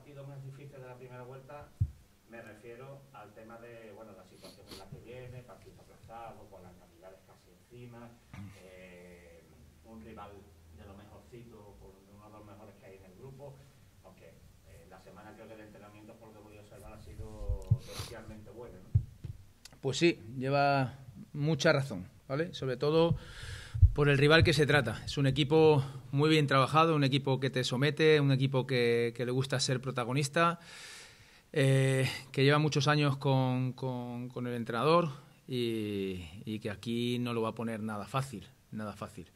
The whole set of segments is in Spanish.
partido más difícil de la primera vuelta, me refiero al tema de, bueno, la situación en la que viene, partido aplazado, con las navidades casi encima, un rival de lo mejorcito, uno de los mejores que hay en el grupo, aunque la semana creo que de entrenamiento, por lo que he podido observar, ha sido especialmente buena, ¿no? Pues sí, lleva mucha razón, ¿vale? Sobre todo por el rival que se trata. Es un equipo muy bien trabajado, un equipo que te somete, un equipo que le gusta ser protagonista, que lleva muchos años con el entrenador y que aquí no lo va a poner nada fácil, nada fácil.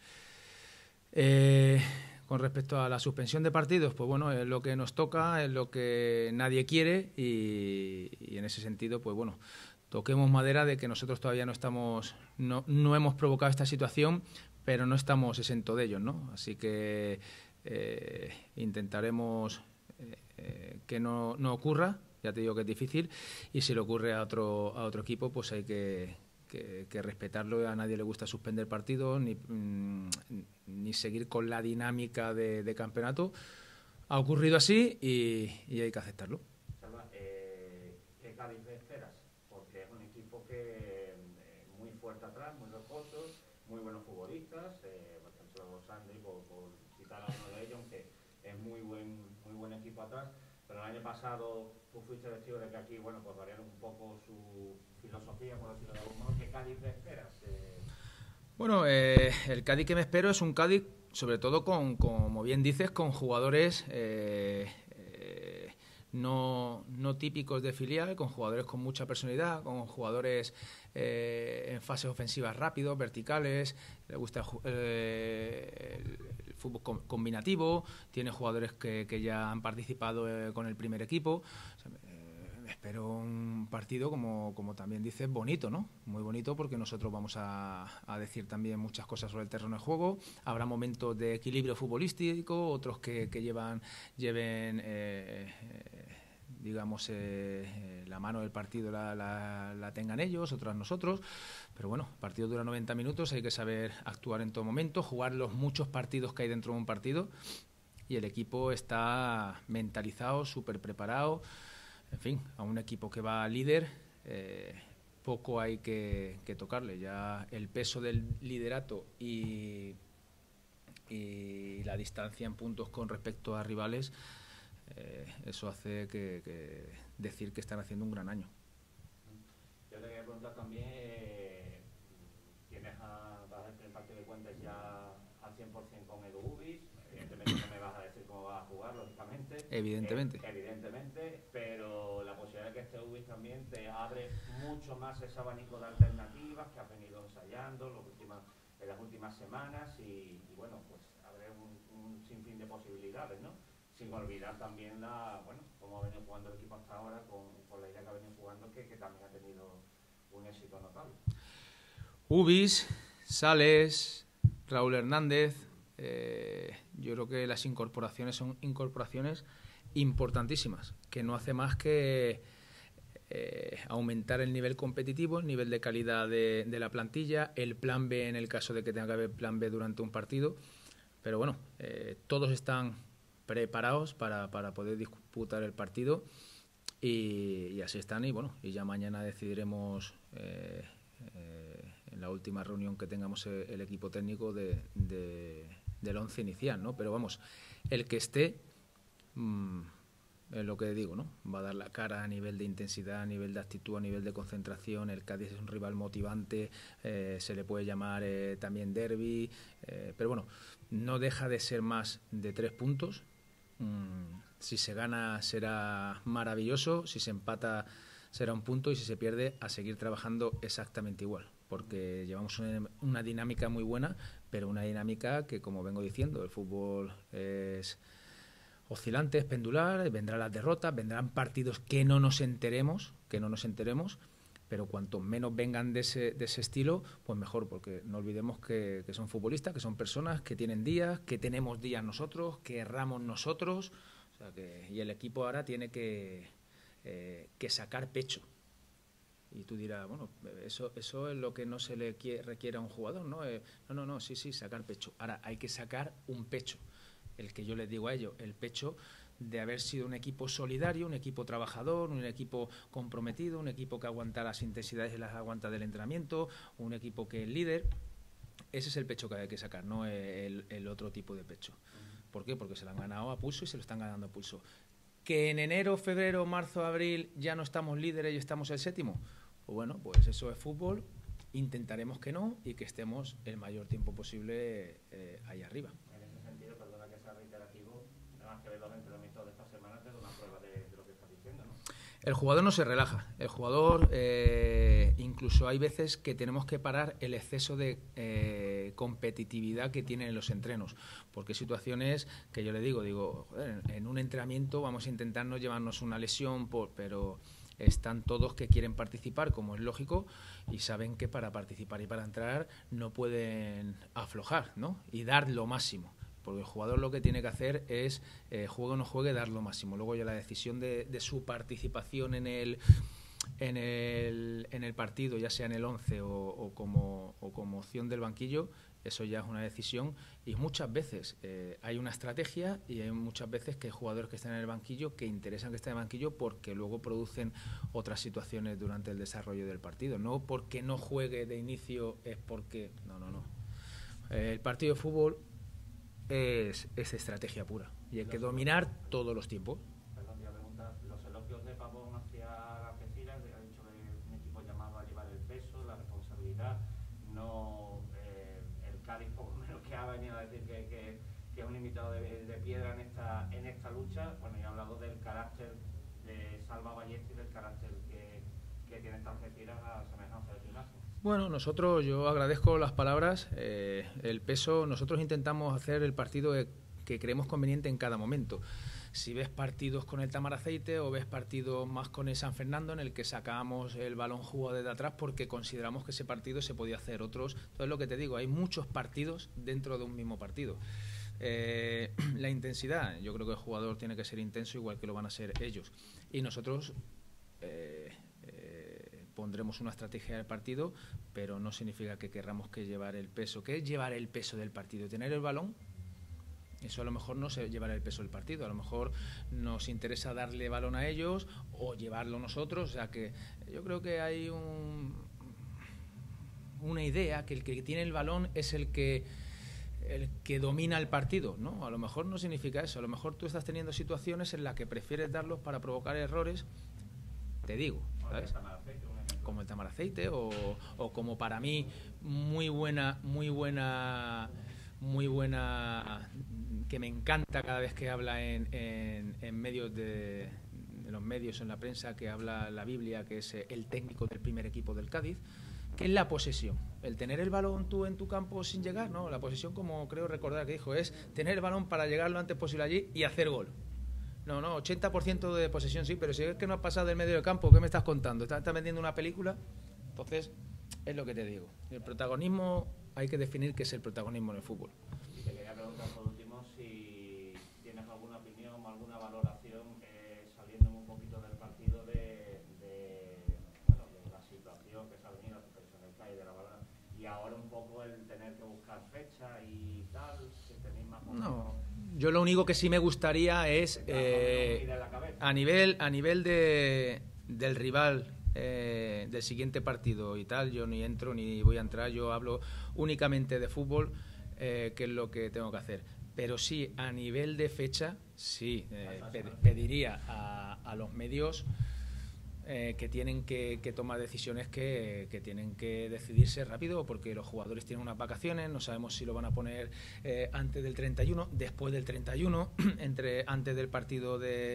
Con respecto a la suspensión de partidos, pues bueno, es lo que nos toca, es lo que nadie quiere y en ese sentido, pues bueno, toquemos madera de que nosotros todavía no hemos provocado esta situación, pero no estamos exentos de ellos, ¿no? Así que intentaremos que no ocurra, ya te digo que es difícil, y si le ocurre a otro equipo, pues hay que respetarlo. A nadie le gusta suspender partidos ni seguir con la dinámica de campeonato. Ha ocurrido así y hay que aceptarlo. Salva, ¿qué Cádiz esperas? Porque es un equipo que muy fuerte atrás, muy rocoso, muy buenos futbolistas, por ejemplo Sandy, por citar a uno de ellos, aunque es muy buen equipo atrás, pero el año pasado tú fuiste testigo de que aquí, bueno, pues variaron un poco su filosofía, por decirlo de algún modo. ¿Qué Cádiz esperas? Bueno, el Cádiz que me espero es un Cádiz, sobre todo como bien dices, con jugadores no típicos de filial, con jugadores con mucha personalidad, con jugadores en fases ofensivas rápidos, verticales. Le gusta el fútbol combinativo, tiene jugadores que ya han participado con el primer equipo. O sea, espero un partido, como también dices, bonito, ¿no? Muy bonito, porque nosotros vamos a decir también muchas cosas sobre el terreno de juego. Habrá momentos de equilibrio futbolístico, otros que lleven digamos, la mano del partido la tengan ellos, otras nosotros. Pero bueno, el partido dura 90 minutos, hay que saber actuar en todo momento, jugar los muchos partidos que hay dentro de un partido, y el equipo está mentalizado, súper preparado. En fin, a un equipo que va líder, poco hay que tocarle. Ya el peso del liderato y la distancia en puntos con respecto a rivales, eso hace que decir que están haciendo un gran año. Yo te quería preguntar también, vas a hacer el partido de Cuentas ya al 100% con Edu Ubis. Evidentemente no me vas a decir cómo vas a jugar, lógicamente. Evidentemente, pero la posibilidad de que este Ubis también te abre mucho más ese abanico de alternativas que has venido ensayando en las últimas semanas y bueno, pues abre un sinfín de posibilidades, ¿no? Sin olvidar también cómo ha venido jugando el equipo hasta ahora, con la idea que ha venido jugando, que también ha tenido un éxito notable. Ubis, Sales, Raúl Hernández, yo creo que las incorporaciones son incorporaciones importantísimas, que no hace más que aumentar el nivel competitivo, el nivel de calidad de la plantilla, el plan B en el caso de que tenga que haber plan B durante un partido. Pero bueno, todos están preparados para poder disputar el partido y así están. Y bueno, y ya mañana decidiremos en la última reunión que tengamos el equipo técnico del once inicial, ¿no? Pero vamos, el que esté, es lo que digo, ¿no? Va a dar la cara a nivel de intensidad, a nivel de actitud, a nivel de concentración. El Cádiz es un rival motivante, se le puede llamar también derbi, pero bueno, no deja de ser más de 3 puntos. Si se gana será maravilloso, si se empata será un punto y si se pierde, a seguir trabajando exactamente igual, porque llevamos una dinámica muy buena, pero una dinámica que, como vengo diciendo, el fútbol es oscilante, es pendular, vendrán las derrotas, vendrán partidos que no nos enteremos, pero cuanto menos vengan de ese estilo, pues mejor, porque no olvidemos que son futbolistas, que son personas, que tienen días, que tenemos días nosotros, que erramos nosotros, o sea y el equipo ahora tiene que sacar pecho. Y tú dirás, bueno, eso es lo que no se le requiere a un jugador, ¿no? No, sí, sacar pecho. Ahora hay que sacar un pecho, el que yo les digo a ellos, el pecho de haber sido un equipo solidario, un equipo trabajador, un equipo comprometido, un equipo que aguanta las intensidades y las aguanta del entrenamiento, un equipo que es líder. Ese es el pecho que hay que sacar, no el otro tipo de pecho. ¿Por qué? Porque se lo han ganado a pulso y se lo están ganando a pulso. ¿Que en enero, febrero, marzo, abril ya no estamos líderes y estamos el séptimo? Pues bueno, pues eso es fútbol. Intentaremos que no y que estemos el mayor tiempo posible ahí arriba. En ese sentido, perdona que sea reiterativo, nada más que ver los entrenamientos de esta semana te da una prueba de lo que estás diciendo, ¿no? El jugador no se relaja. El jugador, incluso hay veces que tenemos que parar el exceso de competitividad que tiene en los entrenos. Porque hay situaciones que yo le digo, joder, en un entrenamiento vamos a intentar no llevarnos una lesión, pero están todos que quieren participar, como es lógico, y saben que para participar y para entrar no pueden aflojar, ¿no? Y dar lo máximo. Porque el jugador lo que tiene que hacer es, juegue o no juegue, dar lo máximo. Luego ya la decisión de su participación en el partido, ya sea en el 11 o como opción del banquillo, eso ya es una decisión. Y muchas veces hay una estrategia y hay muchas veces que hay jugadores que están en el banquillo que interesan que estén en el banquillo porque luego producen otras situaciones durante el desarrollo del partido. No porque no juegue de inicio es porque... No. El partido de fútbol es estrategia pura y hay que dominar todos los tiempos. Perdón, te iba a preguntar, los elogios de Pavón hacia Algeciras, ha dicho que un equipo llamado a llevar el peso, la responsabilidad, no el Cádiz, por lo menos, que ha venido a decir que es un invitado de piedra en esta lucha. Bueno, y ha hablado del carácter de Salva Ballesta y del carácter que tiene esta Algeciras a semejanza de Gimnasio. Bueno, yo agradezco las palabras. El peso, nosotros intentamos hacer el partido que creemos conveniente en cada momento. Si ves partidos con el Tamaraceite o ves partidos más con el San Fernando, en el que sacábamos el balón jugado desde atrás porque consideramos que ese partido se podía hacer otros. Entonces, lo que te digo, hay muchos partidos dentro de un mismo partido. La intensidad, yo creo que el jugador tiene que ser intenso igual que lo van a ser ellos. Y nosotros... pondremos una estrategia del partido, pero no significa que querramos que llevar el peso. ¿Qué es llevar el peso del partido? ¿Tener el balón? Eso a lo mejor no es llevar el peso del partido. A lo mejor nos interesa darle balón a ellos o llevarlo nosotros. O sea que yo creo que hay una idea que el que tiene el balón es el que domina el partido, ¿no? A lo mejor no significa eso. A lo mejor tú estás teniendo situaciones en las que prefieres darlos para provocar errores. Te digo, ¿sabes? Como el Tamaraceite o como para mí muy buena que me encanta cada vez que habla en medios de los medios, en la prensa, que habla la Biblia, que es el técnico del primer equipo del Cádiz, que es la posesión, el tener el balón tú en tu campo sin llegar, ¿no? La posesión, como creo recordar que dijo, es tener el balón para llegar lo antes posible allí y hacer gol. No, 80% de posesión sí, pero si es que no has pasado del medio del campo, ¿qué me estás contando? ¿Estás vendiendo una película? Entonces, es lo que te digo. El protagonismo, hay que definir qué es el protagonismo en el fútbol. Y te quería preguntar por último si tienes alguna opinión, alguna valoración, saliendo un poquito del partido de la situación que se ha venido, la suspensión del CAI, de la balada, y ahora un poco el tener que buscar fecha y tal, si tenéis más o menos... No. Yo lo único que sí me gustaría es a nivel del rival del siguiente partido y tal, yo ni entro ni voy a entrar, yo hablo únicamente de fútbol, que es lo que tengo que hacer. Pero sí, a nivel de fecha, sí, pediría a los medios que tienen que tomar decisiones que tienen que decidirse rápido, porque los jugadores tienen unas vacaciones, no sabemos si lo van a poner antes del 31, después del 31, antes del partido de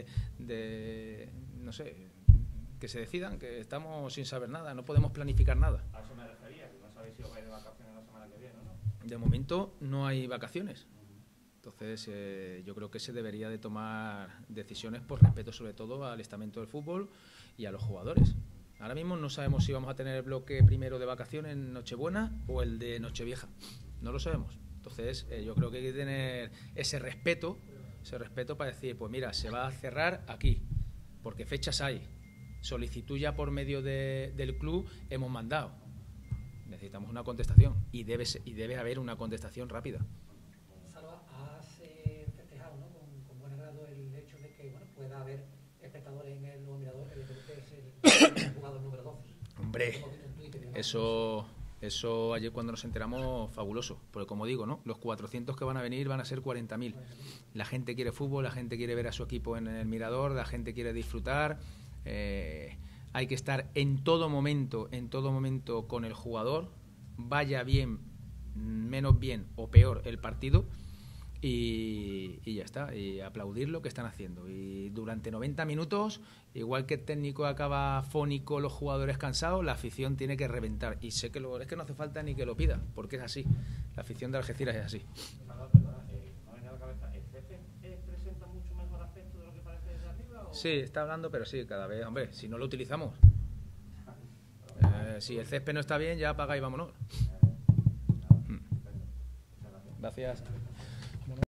no sé, que se decidan, que estamos sin saber nada, no podemos planificar nada. A eso me refería, que no sabéis si os vais de vacaciones la semana que viene o no. De momento no hay vacaciones. Entonces, yo creo que se debería de tomar decisiones por respeto sobre todo al estamento del fútbol y a los jugadores. Ahora mismo no sabemos si vamos a tener el bloque primero de vacaciones en Nochebuena o el de Nochevieja. No lo sabemos. Entonces, yo creo que hay que tener ese respeto para decir, pues mira, se va a cerrar aquí, porque fechas hay. Solicitud ya por medio del club hemos mandado. Necesitamos una contestación y debe haber una contestación rápida. Salva, has festejado, ¿no? con buen agrado el hecho de que Hombre, eso ayer cuando nos enteramos, fabuloso, porque como digo, ¿no? Los 400 que van a venir van a ser 40.000. La gente quiere fútbol, la gente quiere ver a su equipo en el Mirador, la gente quiere disfrutar. Hay que estar en todo momento con el jugador, vaya bien, menos bien o peor el partido, y ya está, y aplaudir lo que están haciendo. Y durante 90 minutos, igual que el técnico acaba fónico, los jugadores cansados, la afición tiene que reventar. Y sé que es que no hace falta ni que lo pida, porque es así. La afición de Algeciras es así. ¿Presenta mucho mejor aspecto de lo que parece desde arriba? Sí, está hablando, pero sí, cada vez, hombre, si no lo utilizamos. Si el césped no está bien, ya apaga y vámonos. Gracias.